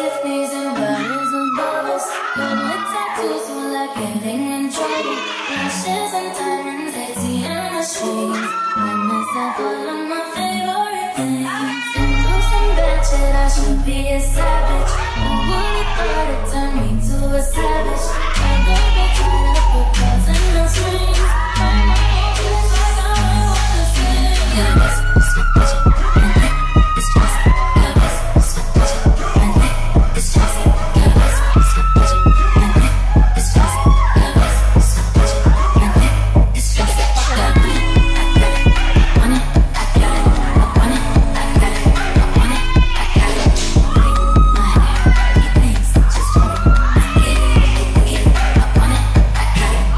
Tiffany's and bottles of bubbles. Girl with tattoos who like getting in trouble. Lashes and diamonds, ATM machines. I mess up all of my favorite things. Been through some bad shit, I should be a savage. Who would've thought it turned me to a savage? I go get tied up with calls and no strings. I'm all just like I wanna sing. Yeah, that's sweet bitch. It's just, yeah, that's sweet bitch. It's just, yeah, that's sweet bitch. It's just, yeah, that's sweet bitch. It's just, yeah, I got it, I want it, I got it, I want it, I got it, I want it, I got it. My hair, he thinks, just hold it, get it, I want it, I got it,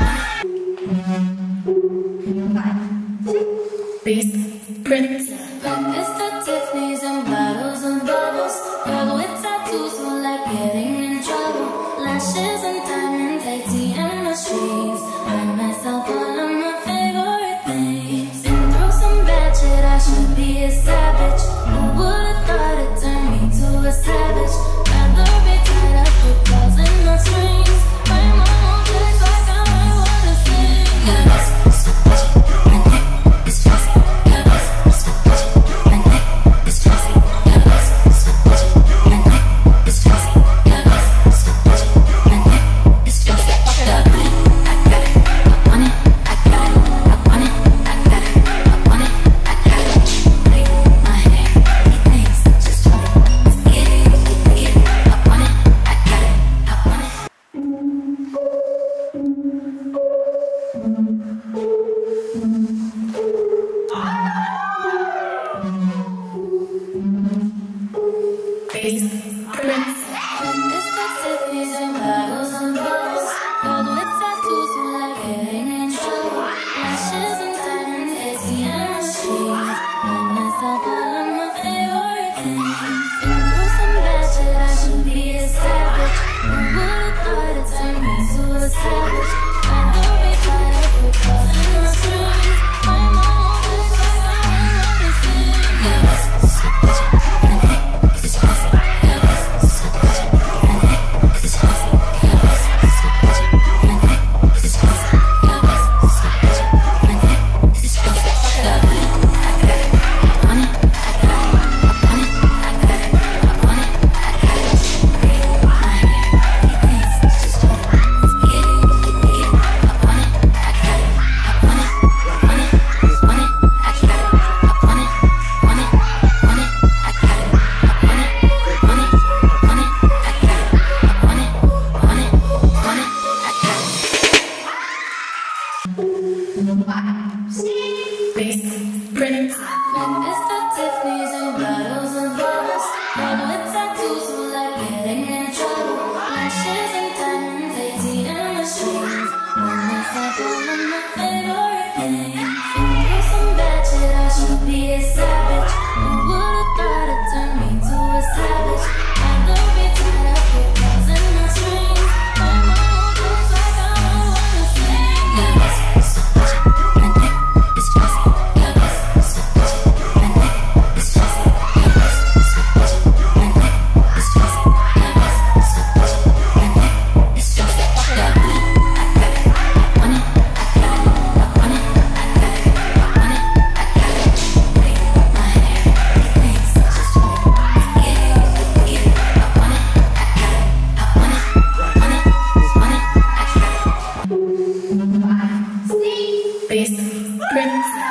I want it. Beast, Prince. Mr. Tiffany's and bottles of bubbles. Girl with tattoos who like getting in trouble. Lashes and diamonds, ATM machines. I mess up all of my favorite things. Been through some bad shit, I should be a savage. Who would've thought it turned me to a savage? Rather be tied up with calls and no strings. I'm on place like I wanna sing. Yeah, that's so bitch. It's just, yeah, that's so bitch. It's just, yeah, that's so bitch. It's just, yeah, that's so bitch. It's just, yeah, I got it, I want it, I got it, I want it, I got it, I want it, I got it. My hair, he thinks, just hold it, get it, I want it, I got it, I want it. Beast, Prince. Mr. Tiffany's and bottles of bubbles. Girl with tattoos who like getting in trouble. Lashes and diamonds, ATM machines. I mess up all of my favorite things. Been through some bad shit, I should be a savage. Who would've thought it turned me to a savage? I don't be tied up with calls and no strings. I'm on place like I wanna sing. Yeah, that's so bitch. It's just, yeah, that's so bitch. It's just, yeah, that's so bitch. It's just, yeah, that's so bitch. It's just, yeah, I got it, I want it, I got it, I want it, I got it, I want it, I got it. My hair, he thinks, just hold it, get it, I want it, I got it, I want it, want it, want it, I got it, I want it, want it, want it, I got it, I want it, want it, want it, I got it, I want it, want it, want it, I got it. Beast, Prince. Mr. Tiffany's and bottles of bubbles. Girl with tattoos who like getting in trouble. Lashes and diamonds, ATM machines. I mess up all of my favorite things. Been through some bad shit, I should be a savage. Who would've thought it turned me to a savage? Rather be tied up with calls and no strings. I'm on place like I wanna sing. Yeah, that's so bitch. It's just, yeah, that's so bitch. It's just, yeah, that's so bitch. It's just, yeah, that's so bitch. It's just, yeah, I got it, I want it, I got it, I want it, I got it, I want it, I got it. My hair, he thinks, just hold it, get it, I want it, I got it, I want it, want it, want it, I got it. Beast, Prince.